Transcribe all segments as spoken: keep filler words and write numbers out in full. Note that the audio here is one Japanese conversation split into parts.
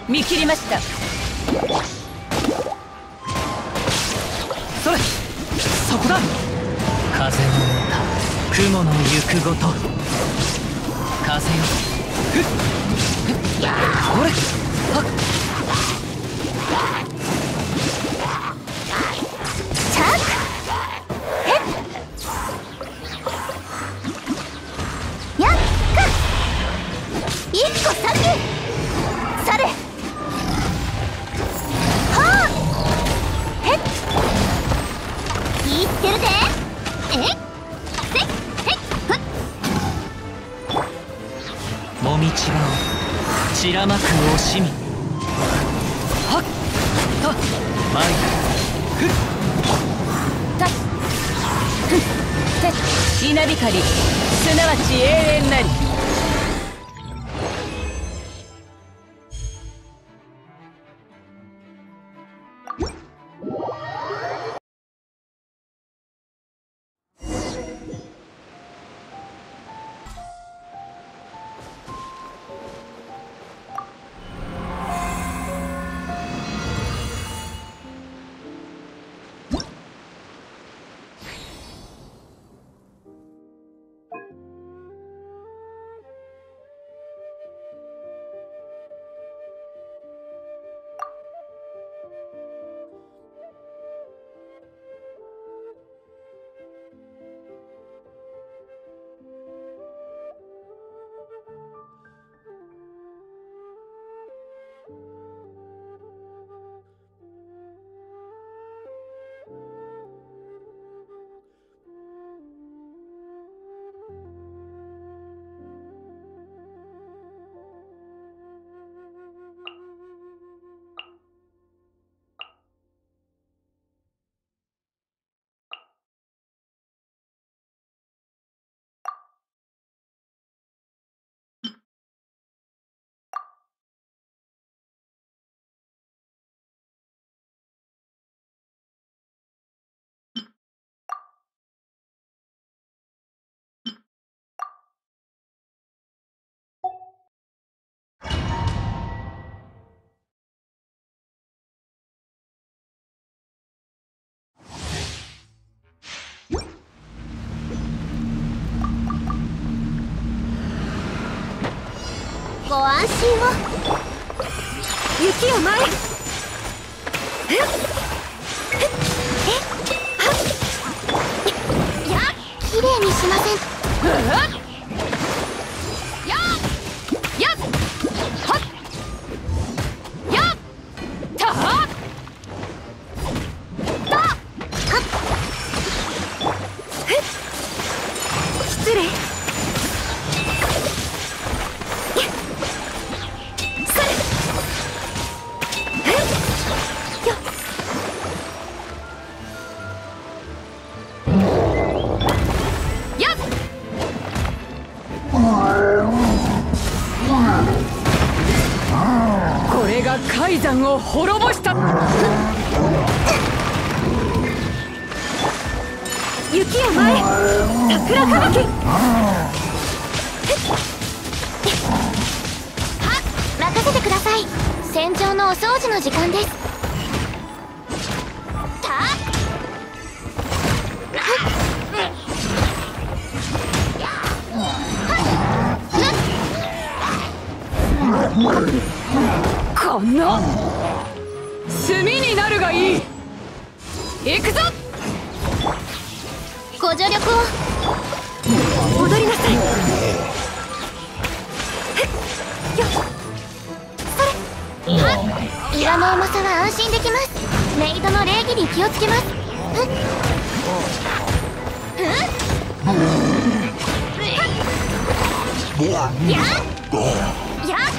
見切りました。それ、そこだ。風の歌、雲の行くごと。風よ、ふっふっ、これ、はっ、チャック、へっ、やっか、一個先、され、はあ、へっ、言ってるで、えっ、せっ、へっ、ふっ、もみちばを散らまく惜しみ。はっ、はっ、まい、ふっ、たっ、ふっ、て、稲光、すなわち永遠なり。ご安心を。雪を前へ。えっ、えっ、はっ、やっ、きれいにしません。うっ、やっ、やっ、はっ、やっ、たはっ、たはっ、えっ、失礼。これが海山を滅ぼした。雪を前へ。桜吹雪。はっ、任せてください。戦場のお掃除の時間です。たっ、この炭になるがいい。行くぞ。ご助力を。踊りなさい。よっ、それ、はっ、岩の重さは安心できます。メイドの礼儀に気をつけます。ふっ、ふっ、やっ、やっ、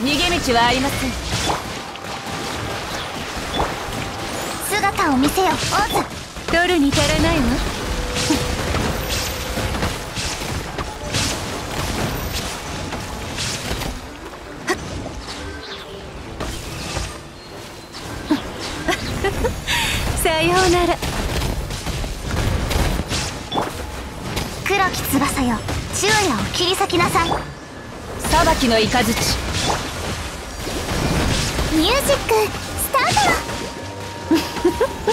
逃げ道はありません。姿を見せよ、オーズ。取るに足らないわ。さようなら。黒き翼よ、昼夜を切り裂きなさい。裁きの雷。ミュージックスタート。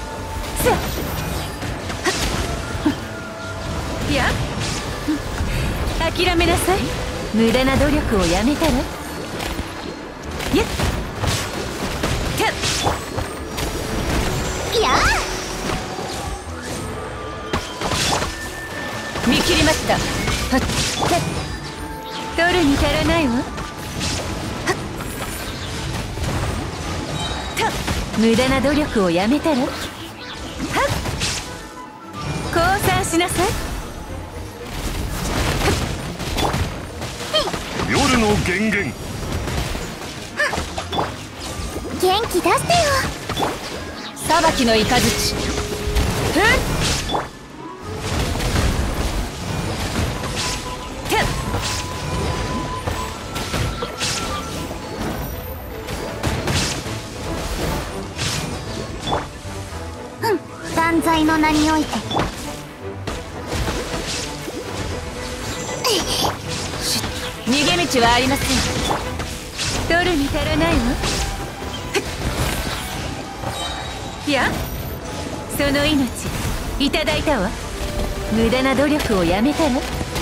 いや、諦めなさい。無駄な努力をやめたら。やっ、いや見切りました。はっ、取るに足らないわ。はっ、無駄な努力をやめたら。はっ、降参しなさい。 夜の源源。 元気出してよ。裁きの雷。ふん。断罪の名において。逃げ道はありません。取るに足らないわ。いや、その命いただいたわ。無駄な努力をやめたら。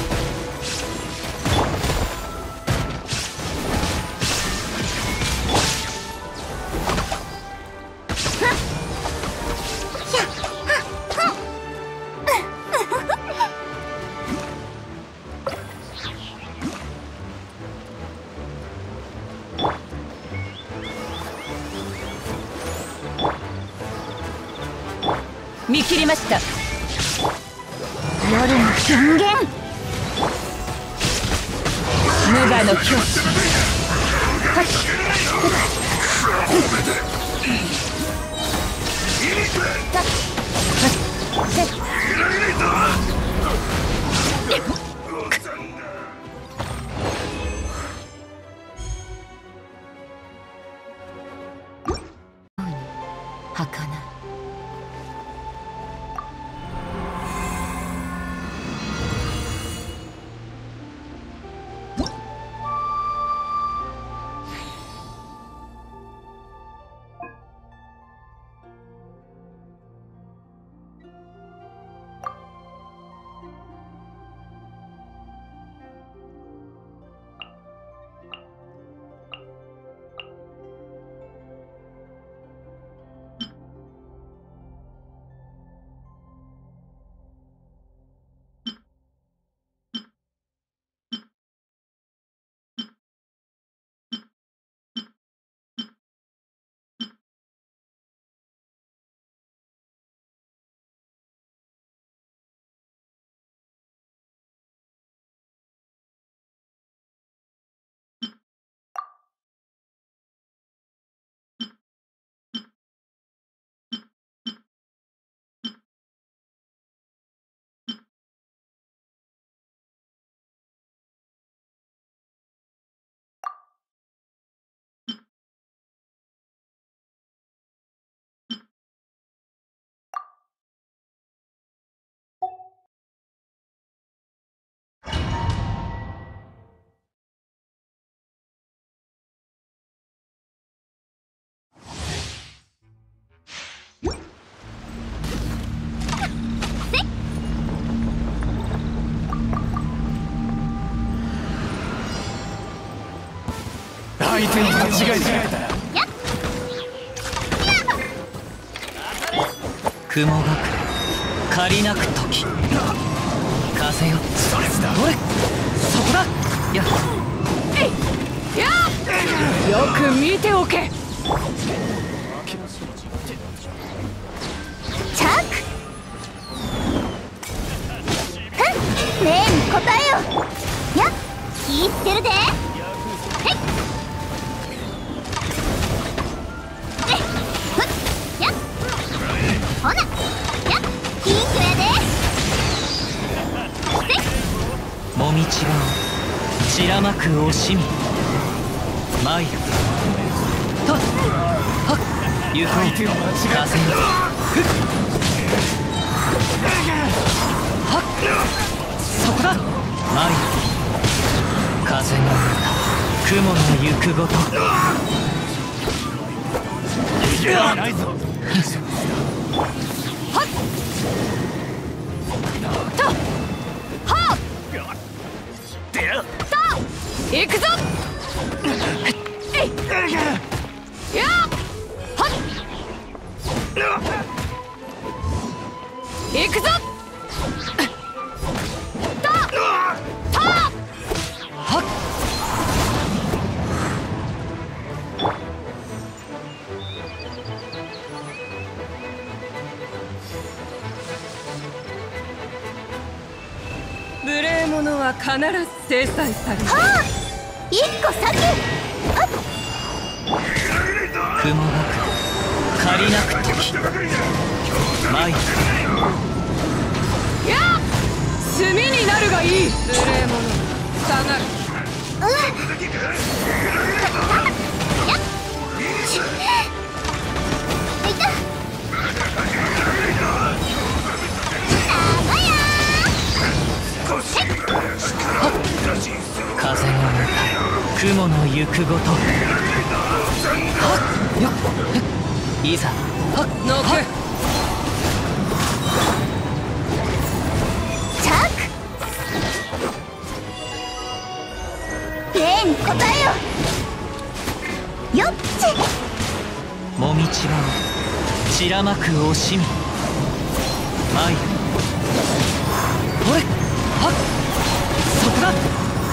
見切りました。夜の権限。無我の境地。はっ、儚。 相手に間違いない。 雲がく借りなく時風よ。 それだ。 おい、そこだ。やえいやよく見ておけ。チャック。ふん、命に答えよ。やっ、気ぃってるで。へいみちが散らまく惜しみ参るとっはっ行こう風よふっはっそこだ参る風の歌雲の行くごと逃げはないぞ。 はっとはっでやと行くぞえいやはっ行くぞととはっ無礼者は必ず制裁される。 はあ一個先はっ雲がく借りなく時参るやっ炭になるがいい。無礼者下がる。 うわっやっいた風の歌雲の行くごとはっよっいざはっのけチャック例に答えよよっちもみちが散らまく惜しみ参るほれはっそこだ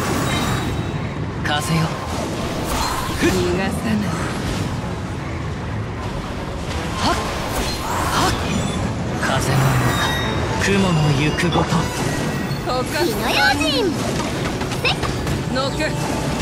風よ逃がさない。 はっはっ風の中雲の行くごと他火の用心のけ